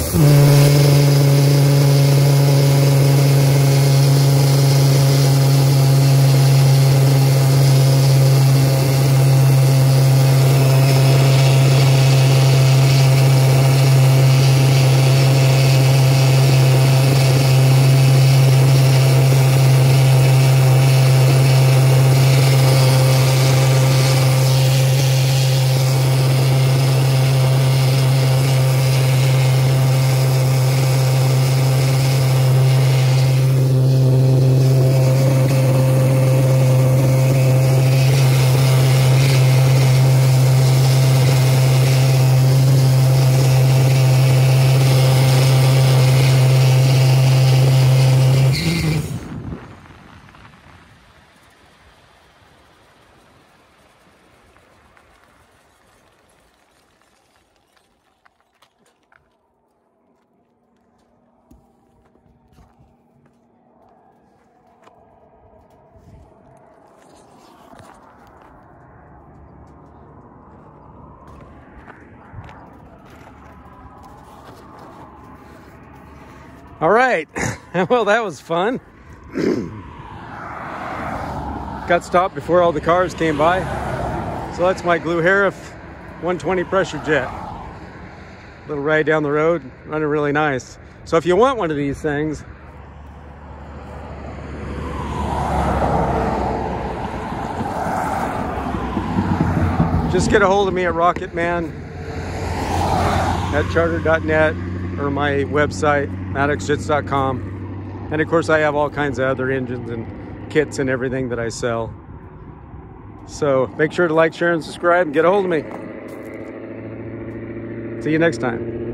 All right, well, that was fun. Got stopped before all the cars came by. So that's my Gluhareff 120 pressure jet. Little ride down the road, running really nice. So if you want one of these things, just get a hold of me at rrocketmann at charter.net or my website, Maddoxjets.com. And of course, I have all kinds of other engines and kits and everything that I sell. So make sure to like, share, and subscribe and get a hold of me. See you next time.